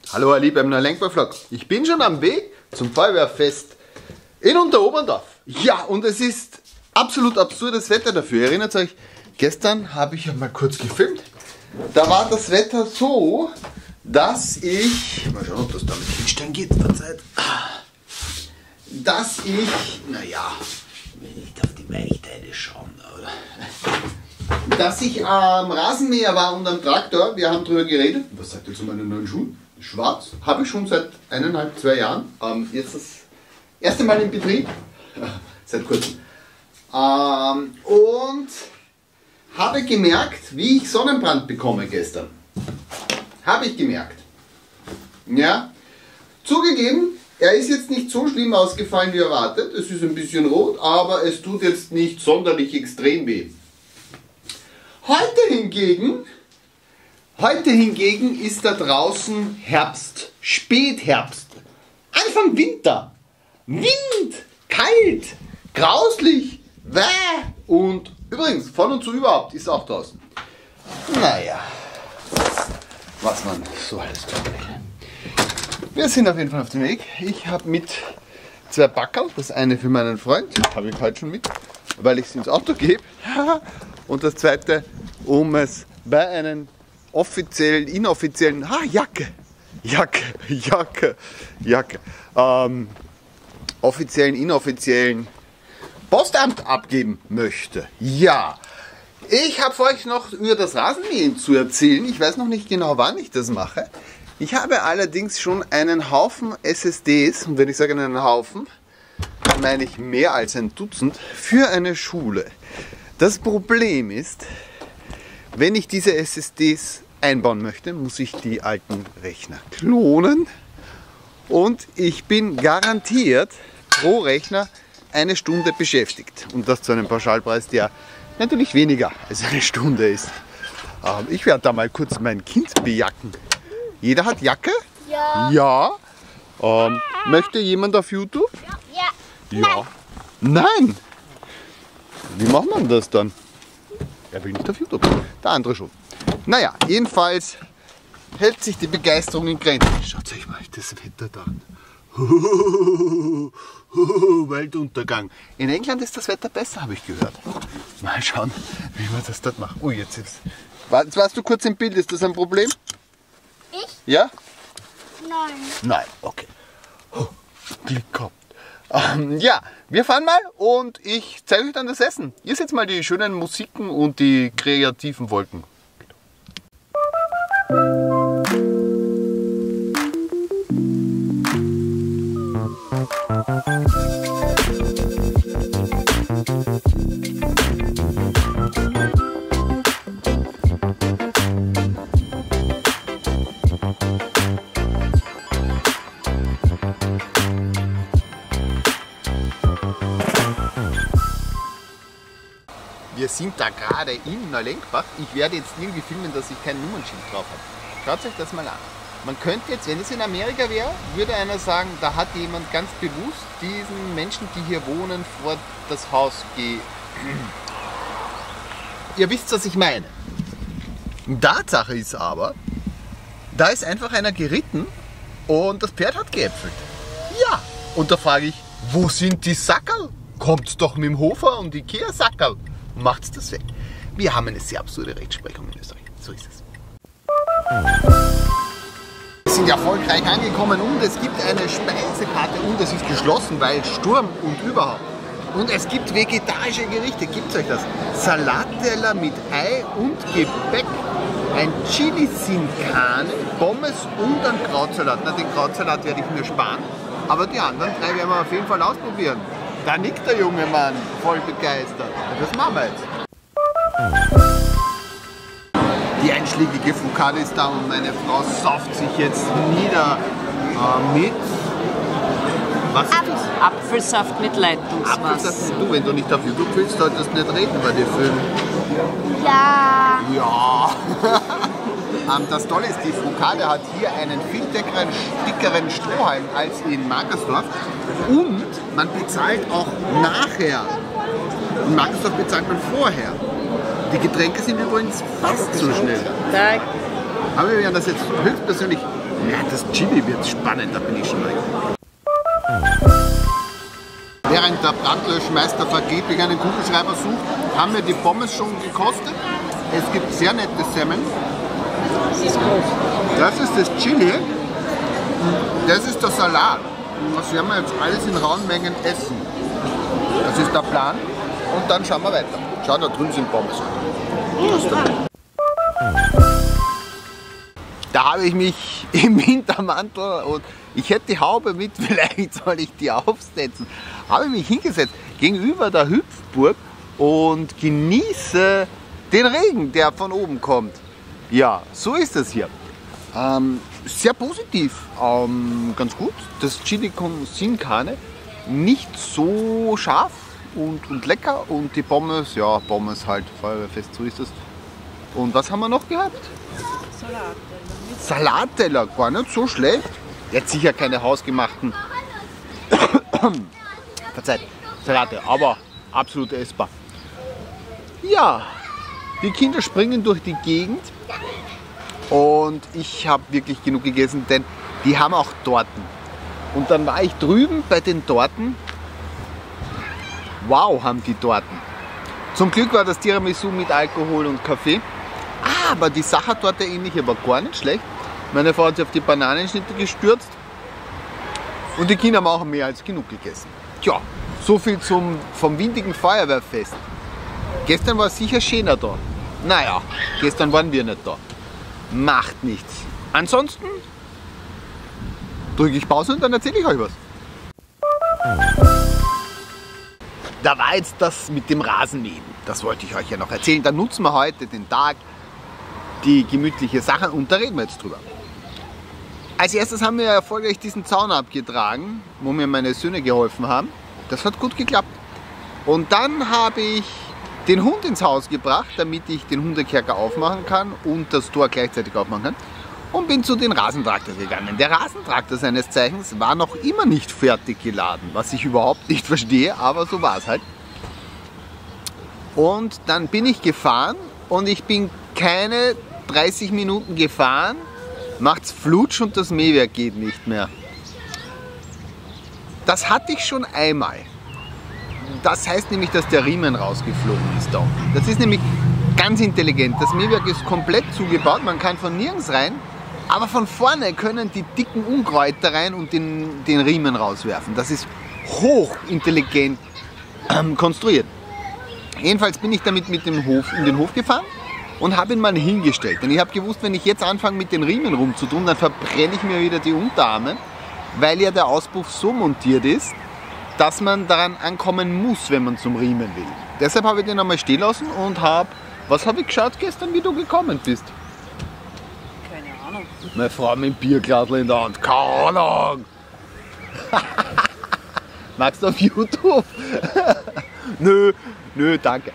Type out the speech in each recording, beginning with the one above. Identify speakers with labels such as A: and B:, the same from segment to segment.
A: Hallo ihr Lieben, beim Lenkbar-Vlog. Ich bin schon am Weg zum Feuerwehrfest in Unteroberndorf. Ja, und es ist absolut absurdes Wetter dafür. Ihr erinnert euch, gestern habe ich ja mal kurz gefilmt. Da war das Wetter so, dass ich... Mal schauen, ob das da mit Hinstellen geht. Verzeiht. Dass ich... Naja, wenn nicht auf die Weichteile schauen, oder? Dass ich am Rasenmäher war und am Traktor. Wir haben drüber geredet. Was sagt ihr zu meinen neuen Schuhen? Schwarz. Habe ich schon seit 1,5, 2 Jahren. Jetzt das erste Mal in Betrieb. Seit kurzem. Und habe gemerkt, wie ich Sonnenbrand bekomme gestern. Habe ich gemerkt. Ja. Zugegeben, er ist jetzt nicht so schlimm ausgefallen wie erwartet. Es ist ein bisschen rot, aber es tut jetzt nicht sonderlich extrem weh. Heute hingegen ist da draußen Herbst, Spätherbst, Anfang Winter. Wind, kalt, grauslich, und übrigens, von und zu überhaupt ist auch draußen. Naja, was man so alles tut. Wir sind auf jeden Fall auf dem Weg. Ich habe mit 2 Backerl, das eine für meinen Freund, habe ich heute schon mit, weil ich es ins Auto gebe. Und das zweite, um es bei einem offiziellen, inoffiziellen, offiziellen, inoffiziellen Postamt abgeben möchte. Ja, ich habe für euch noch über das Rasenmähen zu erzählen. Ich weiß noch nicht genau, wann ich das mache. Ich habe allerdings schon einen Haufen SSDs, und wenn ich sage einen Haufen, dann meine ich mehr als ein Dutzend, für eine Schule. Das Problem ist, wenn ich diese SSDs einbauen möchte, muss ich die alten Rechner klonen und ich bin garantiert pro Rechner 1 Stunde beschäftigt. Und das zu einem Pauschalpreis, der natürlich weniger als 1 Stunde ist. Ich werde da mal kurz mein Kind bejacken. Jeder hat Jacke?
B: Ja.
A: Ja. Möchte jemand auf YouTube?
B: Ja.
A: Ja. Nein. Wie macht man das dann? Er will nicht auf YouTube. Der andere schon. Naja, jedenfalls hält sich die Begeisterung in Grenzen. Schaut euch mal das Wetter da an. Weltuntergang. In England ist das Wetter besser, habe ich gehört. Mal schauen, wie man das dort macht. Oh, jetzt warst du kurz im Bild. Ist das ein Problem?
B: Ich?
A: Ja?
B: Nein.
A: Nein, okay. Glück gehabt. Ja, wir fahren mal und ich zeige euch dann das Essen. Ihr seht mal die schönen Musiken und die kreativen Wolken. Wir sind da gerade in Neulenkbach. Ich werde jetzt irgendwie filmen, dass ich kein Nummernschild drauf habe. Schaut euch das mal an. Man könnte jetzt, wenn es in Amerika wäre, würde einer sagen, da hat jemand ganz bewusst diesen Menschen, die hier wohnen, vor das Haus Ihr wisst, was ich meine. Tatsache ist aber, da ist einfach einer geritten und das Pferd hat geäpfelt. Ja, und da frage ich, wo sind die Sackerl? Kommt's doch mit dem Hofer und Ikea-Sackerl. Macht's das weg. Wir haben eine sehr absurde Rechtsprechung in Österreich. So ist es. Wir sind erfolgreich angekommen und es gibt eine Speisekarte und es ist geschlossen, weil Sturm und überhaupt. Und es gibt vegetarische Gerichte. Gibt's euch das? Salatteller mit Ei und Gebäck, ein Chili sin Carne, Pommes und ein Krautsalat. Na, den Krautsalat werde ich mir sparen, aber die anderen 3 werden wir auf jeden Fall ausprobieren. Da nickt der junge Mann, voll begeistert. Das machen wir jetzt. Die einschlägige Foucault ist da und meine Frau sauft sich jetzt nieder mit... Was ist das?
C: Apfelsaft mit Leitungswasser.
A: Apfelsaft. Du, wenn du nicht auf YouTube willst, solltest du nicht reden bei den Filmen.
B: Ja.
A: Ja. Das Tolle ist, die Foucault hat hier einen viel dickeren Strohhalm als in Markersdorf und man bezahlt auch nachher. In Markersdorf bezahlt man vorher. Die Getränke sind übrigens fast so schnell. Aber wir werden das jetzt höchstpersönlich Ja, das Chili wird spannend, da bin ich schon mal. Während der Brandlöschmeister vergeblich einen Kugelschreiber sucht, haben wir die Pommes schon gekostet. Es gibt sehr nette Semmeln. Das ist das Chili. Das ist der Salat. Das werden wir jetzt alles in rauen Mengen essen. Das ist der Plan. Und dann schauen wir weiter. Schau, da drüben sind Pommes. Da habe ich mich im Wintermantel und ich hätte die Haube mit, vielleicht soll ich die aufsetzen. Habe ich mich hingesetzt gegenüber der Hüpfburg und genieße den Regen, der von oben kommt. Ja, so ist das hier. Sehr positiv, ganz gut. Das Chili con sin Carne, nicht so scharf und lecker. Und die Pommes, ja, Pommes halt, feuerwehrfest, so ist es. Und was haben wir noch gehabt? Salatteller, gar nicht so schlecht. Jetzt sicher keine hausgemachten verzeiht, Salate, aber absolut essbar. Ja, die Kinder springen durch die Gegend und ich habe wirklich genug gegessen, denn die haben auch Torten. Und dann war ich drüben bei den Torten. Wow, haben die Torten. Zum Glück war das Tiramisu mit Alkohol und Kaffee. Aber die Sachertorte ähnliche war gar nicht schlecht. Meine Frau hat sich auf die Bananenschnitte gestürzt. Und die Kinder haben auch mehr als genug gegessen. Tja, so viel vom windigen Feuerwehrfest. Gestern war es sicher schöner da. Naja, gestern waren wir nicht da. Macht nichts. Ansonsten drücke ich Pause und dann erzähle ich euch was. Da war jetzt das mit dem Rasenmähen. Das wollte ich euch ja noch erzählen. Da nutzen wir heute den Tag, die gemütliche Sache, und da reden wir jetzt drüber. Als erstes haben wir erfolgreich diesen Zaun abgetragen, wo mir meine Söhne geholfen haben. Das hat gut geklappt. Und dann habe ich den Hund ins Haus gebracht, damit ich den Hundekerker aufmachen kann und das Tor gleichzeitig aufmachen kann. Und bin zu den Rasentraktor gegangen. Der Rasentraktor seines Zeichens war noch immer nicht fertig geladen, was ich überhaupt nicht verstehe, aber so war es halt. Und dann bin ich gefahren und ich bin keine 30 Minuten gefahren, macht's flutsch und das Mähwerk geht nicht mehr. Das hatte ich schon einmal. Das heißt nämlich, dass der Riemen rausgeflogen ist da unten. Das ist nämlich ganz intelligent. Das Mähwerk ist komplett zugebaut, man kann von nirgends rein, aber von vorne können die dicken Unkräuter rein und den Riemen rauswerfen. Das ist hochintelligent konstruiert. Jedenfalls bin ich damit in den Hof gefahren und habe ihn mal hingestellt. Denn ich habe gewusst, wenn ich jetzt anfange mit den Riemen rumzutun, dann verbrenne ich mir wieder die Unterarme, weil ja der Auspuff so montiert ist, dass man daran ankommen muss, wenn man zum Riemen will. Deshalb habe ich den einmal stehen lassen und was habe ich geschaut gestern, wie du gekommen bist?
C: Keine Ahnung.
A: Meine Frau mit dem Bierglasl in der Hand. Keine Ahnung. Magst du auf YouTube? Nö, danke.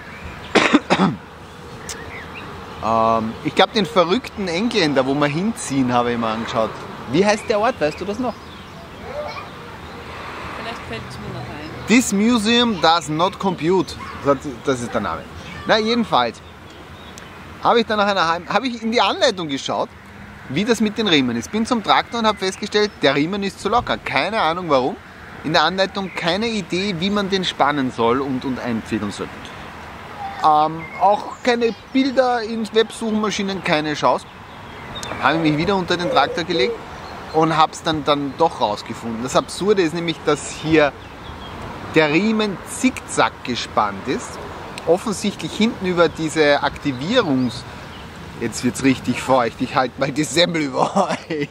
A: Ich glaube, den verrückten Engländer, wo wir hinziehen, habe ich mir angeschaut. Wie heißt der Ort, weißt du das noch?
C: Vielleicht fällt es mir noch ein.
A: This museum does not compute. Das ist der Name. Na, jedenfalls habe ich dann habe ich in die Anleitung geschaut, wie das mit den Riemen ist. Bin zum Traktor und habe festgestellt, der Riemen ist zu locker. Keine Ahnung warum. In der Anleitung keine Idee, wie man den spannen soll und einfädeln soll. Auch keine Bilder in Websuchmaschinen, keine Chance. Habe ich mich wieder unter den Traktor gelegt und habe es dann doch rausgefunden. Das Absurde ist nämlich, dass hier der Riemen zickzack gespannt ist. Offensichtlich hinten über diese Jetzt wird es richtig feucht, ich halte mal die Semmel über euch.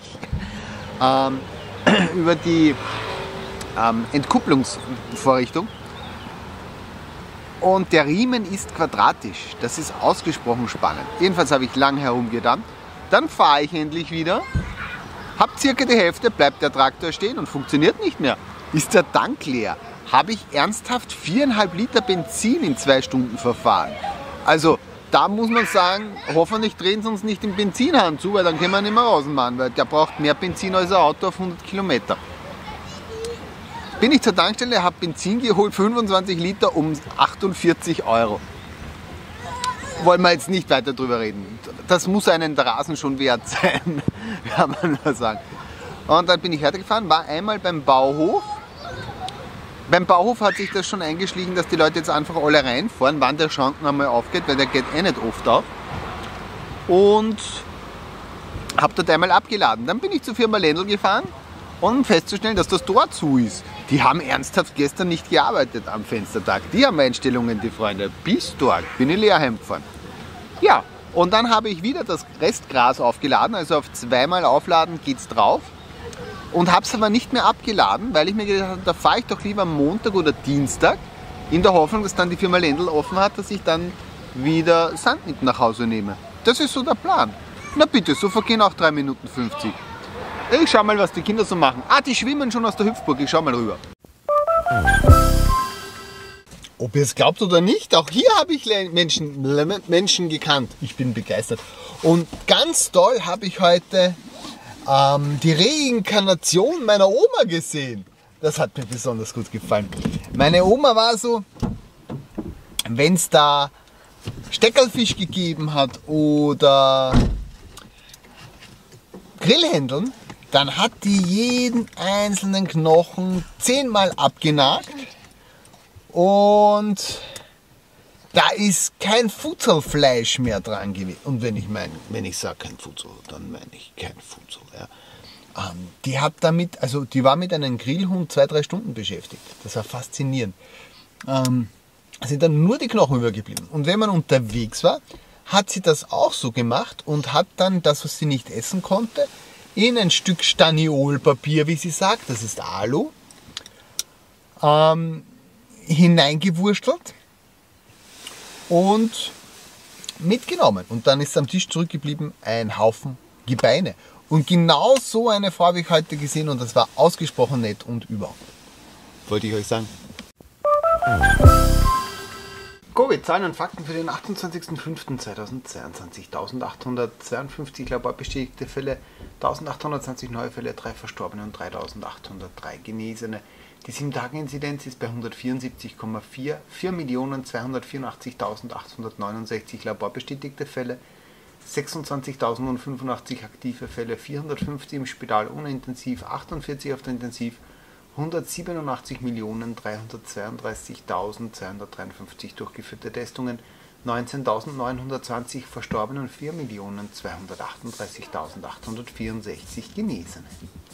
A: Über die Entkupplungsvorrichtung. Und der Riemen ist quadratisch. Das ist ausgesprochen spannend. Jedenfalls habe ich lang herumgedacht. Dann fahre ich endlich wieder. Hab circa die Hälfte, bleibt der Traktor stehen und funktioniert nicht mehr. Ist der Tank leer. Habe ich ernsthaft 4,5 Liter Benzin in 2 Stunden verfahren. Also da muss man sagen, hoffentlich drehen sie uns nicht den Benzinhahn zu, weil dann können wir nicht mehr rausmachen, weil der braucht mehr Benzin als ein Auto auf 100 Kilometer. Bin ich zur Tankstelle, habe Benzin geholt, 25 Liter um 48 €. Wollen wir jetzt nicht weiter drüber reden. das muss einen der Rasen schon wert sein, kann man nur sagen. Und dann bin ich weitergefahren, war einmal beim Bauhof. Beim Bauhof hat sich das schon eingeschlichen, dass die Leute jetzt einfach alle reinfahren, wann der Schranken einmal aufgeht, weil der geht nicht oft auf. Und habe dort einmal abgeladen. Dann bin ich zur Firma Lendl gefahren, um festzustellen, dass das Tor zu ist. Die haben ernsthaft gestern nicht gearbeitet am Fenstertag. Die haben Einstellungen, die Freunde. Bis dort bin ich leer heimgefahren. Ja, und dann habe ich wieder das Restgras aufgeladen, also auf zweimal aufladen geht's drauf. Und habe es aber nicht mehr abgeladen, weil ich mir gedacht habe, da fahre ich doch lieber am Montag oder Dienstag, in der Hoffnung, dass dann die Firma Lendl offen hat, dass ich dann wieder Sand mit nach Hause nehme. Das ist so der Plan. Na bitte, so vergehen auch 3 Minuten 50. Ich schau mal, was die Kinder so machen. Ah, die schwimmen schon aus der Hüpfburg, ich schau mal rüber. Ob ihr es glaubt oder nicht, auch hier habe ich Menschen gekannt. Ich bin begeistert. Und ganz toll habe ich heute die Reinkarnation meiner Oma gesehen. Das hat mir besonders gut gefallen. Meine Oma war so, wenn es da Steckerlfisch gegeben hat oder Grillhändeln, dann hat die jeden einzelnen Knochen 10-mal abgenagt und da ist kein Futzelfleisch mehr dran gewesen. Und wenn ich sage kein Futzel, dann meine ich kein Futzel. Ja. Die hat damit, also die war mit einem Grillhund 2-3 Stunden beschäftigt. Das war faszinierend. Sind dann nur die Knochen übergeblieben. Und wenn man unterwegs war, hat sie das auch so gemacht und hat dann das, was sie nicht essen konnte, in ein Stück Staniolpapier, wie sie sagt, das ist Alu, hineingewurstelt und mitgenommen. Und dann ist am Tisch zurückgeblieben ein Haufen Gebeine. Und genau so eine Frau habe ich heute gesehen und das war ausgesprochen nett und überhaupt. Wollte ich euch sagen. Covid, Zahlen und Fakten für den 28.05.2022. 1852 laborbestätigte Fälle, 1820 neue Fälle, 3 Verstorbene und 3803 Genesene. Die 7-Tage-Inzidenz ist bei 174,4, 4.284.869 laborbestätigte Fälle, 26.085 aktive Fälle, 450 im Spital ohne Intensiv, 48 auf der Intensiv, 187.332.253 durchgeführte Testungen, 19.920 Verstorbene und 4.238.864 Genesene.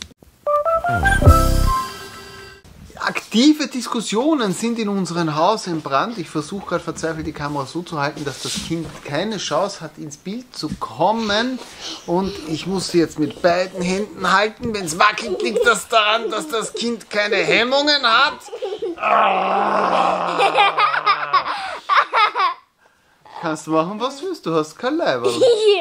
A: Aktive Diskussionen sind in unserem Haus in Brand. Ich versuche gerade verzweifelt die Kamera so zu halten, dass das Kind keine Chance hat, ins Bild zu kommen. Und ich muss sie jetzt mit beiden Händen halten. Wenn es wackelt, liegt das daran, dass das Kind keine Hemmungen hat. Kannst du machen, was du willst. Du hast kein Leiberl.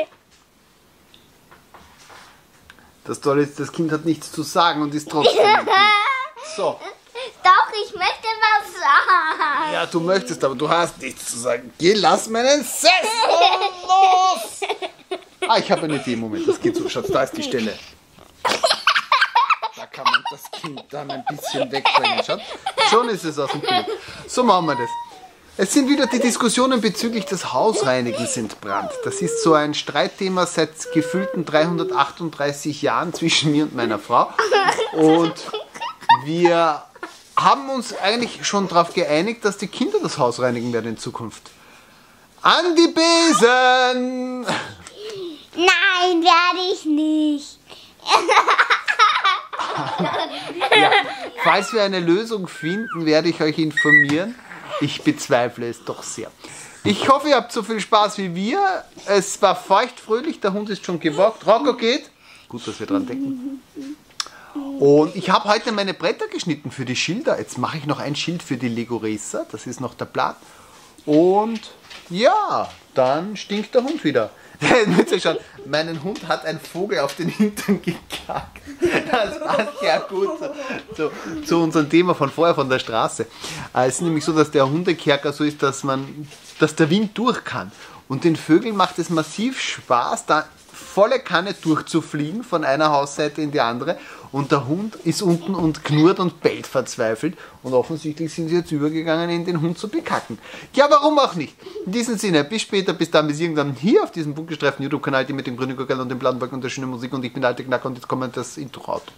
A: Das Tolle ist, das Kind hat nichts zu sagen und ist trotzdem mit mir. So.
B: Doch, ich möchte was sagen.
A: Ja, du möchtest, aber du hast nichts zu sagen. Geh, lass meinen Sessel los! Ah, ich habe eine Idee. Moment, das geht so. Schatz, da ist die Stelle. Da kann man das Kind dann ein bisschen wegbringen. Schatz, schon ist es aus dem Bild. So machen wir das. Es sind wieder die Diskussionen bezüglich des Hausreinigens entbrannt. Das ist so ein Streitthema seit gefühlten 338 Jahren zwischen mir und meiner Frau. Und wir haben uns eigentlich schon darauf geeinigt, dass die Kinder das Haus reinigen werden in Zukunft. An die Besen!
B: Nein, werde ich nicht.
A: Ja, falls wir eine Lösung finden, werde ich euch informieren. Ich bezweifle es doch sehr. Ich hoffe, ihr habt so viel Spaß wie wir. Es war feuchtfröhlich, der Hund ist schon gewalkt. Rocco geht. Gut, dass wir dran denken. Und ich habe heute meine Bretter geschnitten für die Schilder. Jetzt mache ich noch ein Schild für die Lego Racer. Das ist noch der Plan. Und ja, dann stinkt der Hund wieder. Schauen, meinen Hund hat ein Vogel auf den Hintern gekackt. Das passt ja gut zu unserem Thema von vorher, von der Straße. Es ist nämlich so, dass der Hundekerker so ist, dass der Wind durch kann. Und den Vögeln macht es massiv Spaß, da volle Kanne durchzufliegen von einer Hausseite in die andere und der Hund ist unten und knurrt und bellt verzweifelt und offensichtlich sind sie jetzt übergegangen, in den Hund zu bekacken. Ja, warum auch nicht? In diesem Sinne, bis später, bis dann, bis irgendwann hier auf diesem bunkelstreiften YouTube-Kanal, die mit dem grünen Gurkel und dem blauen Balken und der schönen Musik und ich bin der alte Knacker und jetzt kommt das Intro-Outro.